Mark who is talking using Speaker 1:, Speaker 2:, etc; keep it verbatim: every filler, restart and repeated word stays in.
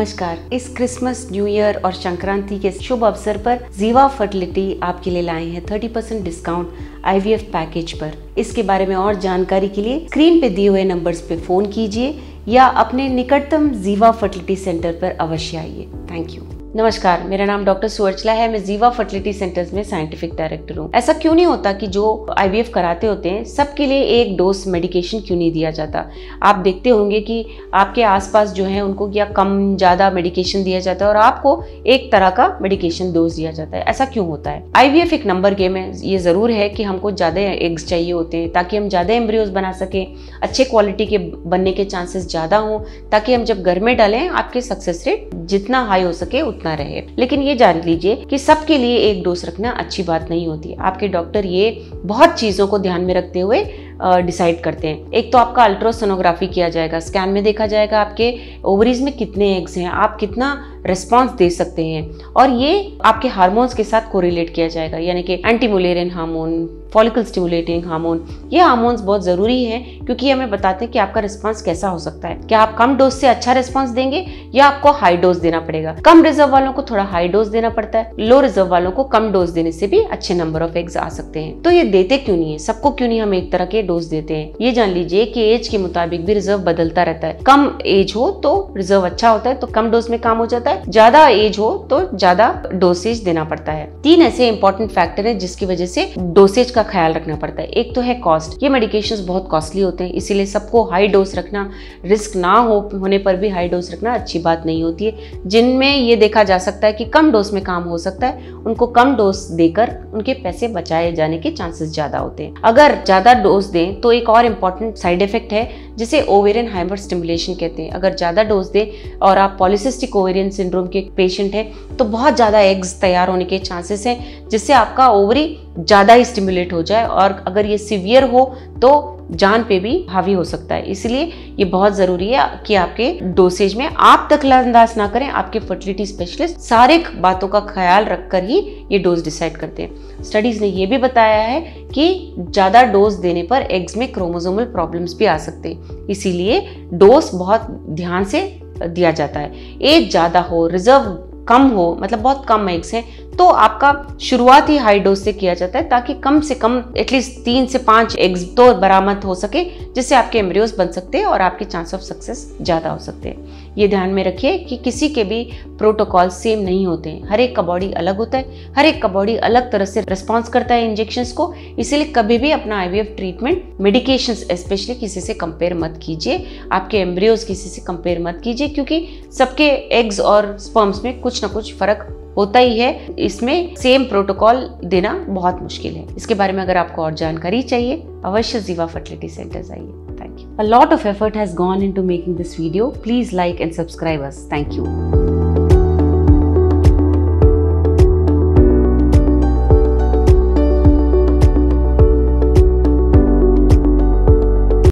Speaker 1: नमस्कार। इस Christmas, new year और संक्रांति के शुभ अवसर पर जीवा फर्टिलिटी आपके लिए लाए हैं तीस परसेंट डिस्काउंट आईवीएफ पैकेज पर। इसके बारे में और जानकारी के लिए स्क्रीन पे दिए हुए नंबर्स पे फोन कीजिए या अपने निकटतम जीवा फर्टिलिटी सेंटर पर अवश्य आइए। Thank you. नमस्कार, मेरा नाम डॉक्टर सुवर्चला है। मैं जीवा फर्टिलिटी सेंटर्स में साइंटिफिक डायरेक्टर हूँ। ऐसा क्यों नहीं होता कि जो आईवीएफ कराते होते हैं सबके लिए एक डोज मेडिकेशन क्यों नहीं दिया जाता? आप देखते होंगे कि आपके आसपास जो है उनको या कम ज़्यादा मेडिकेशन दिया जाता है और आपको एक तरह का मेडिकेशन डोज दिया जाता है। ऐसा क्यों होता है? आईवीएफ एक नंबर गेम है। ये ज़रूर है कि हमको ज़्यादा एग्स चाहिए होते हैं ताकि हम ज़्यादा एम्ब्रियोज बना सकें, अच्छे क्वालिटी के बनने के चांसेस ज़्यादा हों, ताकि हम जब घर में डालें आपके सक्सेस रेट जितना हाई हो सके उतना रहे। लेकिन ये जान लीजिए कि सबके लिए एक डोज रखना अच्छी बात नहीं होती है। आपके डॉक्टर ये बहुत चीजों को ध्यान में रखते हुए डिसाइड करते हैं। एक तो आपका अल्ट्रासोनोग्राफी किया जाएगा, स्कैन में देखा जाएगा आपके ओवरीज में कितने एग्स हैं, आप कितना रिस्पांस दे सकते हैं, और ये आपके हार्मोन्स के साथ कोरिलेट किया जाएगा, यानी कि anti Mullerian hormone, follicle stimulating hormone. ये हार्मोन्स बहुत जरूरी हैं क्योंकि हमें बताते हैं कि आपका रिस्पांस कैसा हो सकता है। क्या आप कम डोज से अच्छा रिस्पांस देंगे या आपको हाई डोज देना पड़ेगा? कम रिजर्व वालों को थोड़ा हाई डोज देना पड़ता है, लो रिजर्व वालों को कम डोज देने से भी अच्छे नंबर ऑफ एग्स आ सकते हैं। तो ये देते क्यों नहीं है? सबको क्यों नहीं हम एक तरह के डोज देते हैं? ये जान लीजिए कि एज के मुताबिक भी रिजर्व बदलता रहता है। कम एज हो तो रिजर्व अच्छा होता है तो कम डोज में काम हो जाता है, ज्यादा एज हो तो ज्यादा डोसेज देना पड़ता है। तीन ऐसे इंपॉर्टेंट फैक्टर है जिसकी वजह से डोसेज का ख्याल रखना पड़ता है। एक तो है कॉस्ट। ये मेडिकेशंस बहुत कॉस्टली होते हैं, इसीलिए सबको हाई डोज रखना, रिस्क ना हो होने पर भी हाई डोज रखना अच्छी बात नहीं होती है। जिनमें ये देखा जा सकता है कि कम डोज में काम हो सकता है, उनको कम डोज देकर उनके पैसे बचाए जाने के चांसेस ज्यादा होते हैं। अगर ज्यादा डोज दें तो एक और इम्पॉर्टेंट साइड इफेक्ट है जिसे ओवेरियन हाइपर स्टिमुलेशन कहते हैं। अगर ज्यादा डोज दें और आप पॉलीसिस्टिक ओवेरियन सिंड्रोम के पेशेंट हैं तो बहुत ज्यादा एग्स तैयार होने के चांसेस हैं, जिससे आपका ओवरी ज्यादा ही स्टिमुलेट हो जाए और अगर ये सीवियर हो तो जान पे भी हावी हो सकता है। इसलिए ये बहुत जरूरी है कि आपके डोसेज में आप दखलंदाज ना करें। आपके फर्टिलिटी स्पेशलिस्ट सारे बातों का ख्याल रखकर ही ये डोज डिसाइड करते हैं। स्टडीज ने ये भी बताया है कि ज्यादा डोज देने पर एग्स में क्रोमोसोमल प्रॉब्लम्स भी आ सकते हैं, इसीलिए डोज बहुत ध्यान से दिया जाता है। एज ज्यादा हो, रिजर्व कम हो, मतलब बहुत कम एग्स हैं, तो आपका शुरुआत ही हाई डोज से किया जाता है ताकि कम से कम एटलीस्ट तीन से पांच एग्स तो बरामद हो सके, जिससे आपके एम्ब्रियोज बन सकते हैं और आपके चांस ऑफ सक्सेस ज्यादा हो सकते हैं। ये ध्यान में रखिए कि किसी के भी प्रोटोकॉल सेम नहीं होते हैं। हर एक का बॉडी अलग होता है, हर एक का बॉडी अलग तरह से रिस्पॉन्स करता है इंजेक्शंस को। इसीलिए कभी भी अपना आईवीएफ ट्रीटमेंट मेडिकेशंस स्पेशली किसी से कंपेयर मत कीजिए, आपके एम्ब्रियोज किसी से कंपेयर मत कीजिए, क्योंकि सबके एग्स और स्पर्म्स में कुछ ना कुछ फर्क होता ही है। इसमें सेम प्रोटोकॉल देना बहुत मुश्किल है। इसके बारे में अगर आपको और जानकारी चाहिए अवश्य जीवा फर्टिलिटी सेंटर्स आइए। Thank you. A lot of effort has gone into making this video. Please like and subscribe us. Thank you.